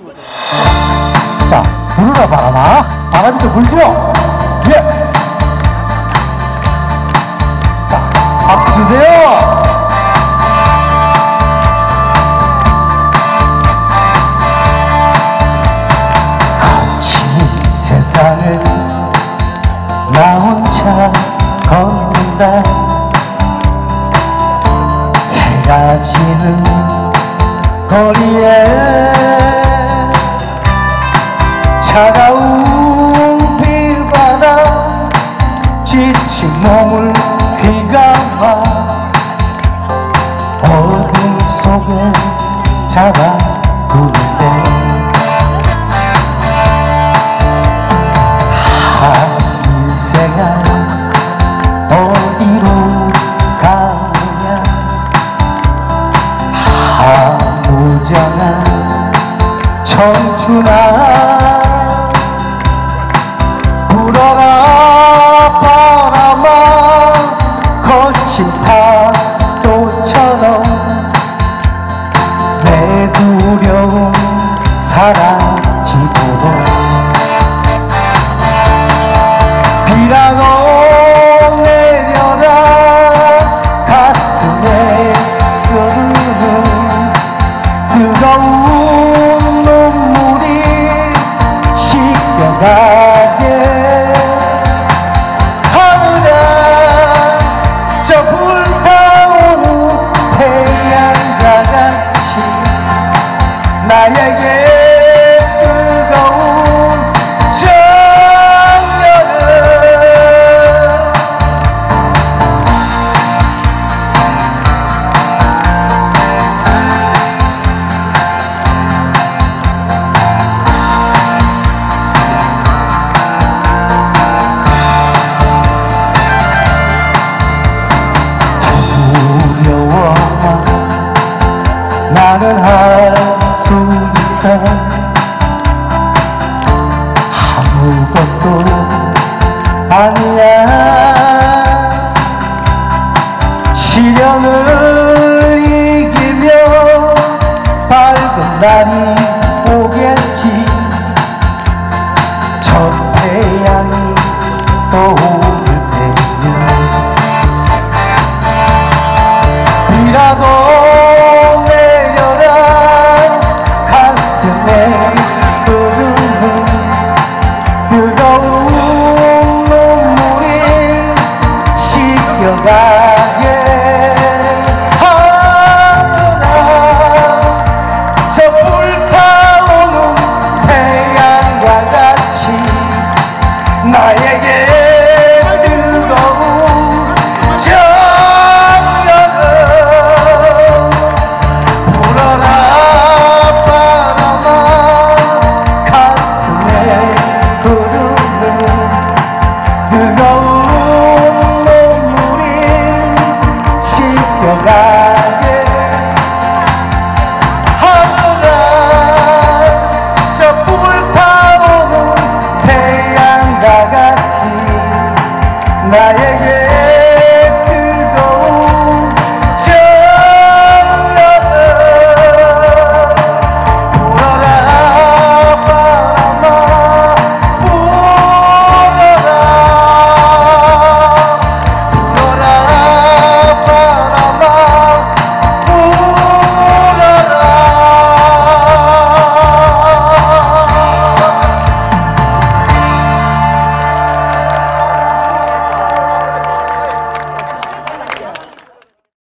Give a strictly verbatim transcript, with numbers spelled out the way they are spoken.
자, 부르라 바람아. 바람이 좀 불죠? 예. 자, 박수 주세요. 거친 세상을 나 혼자 걷는다. 해가 지는 거리에 차가운 비바람 지친 몸을 휘감아 어둠 속에 잡아두는데 하늘새가 어디로 가느냐 무정한 청춘아 불어라 바람아 거친 파도처럼 내 두려움 사라지도록 비라고 내려라 가슴에 흐르는 뜨거운 눈물이 씻겨가게 하늘에 저 불타오는 태양과 같이 나에게 뜨거운 나는 할 수 있어 아무것도 아니야 시련을 이기며 밝은 날이 오겠지 저 태양이 떠오를 테니 비라도 뜨거운 눈물이 씻겨가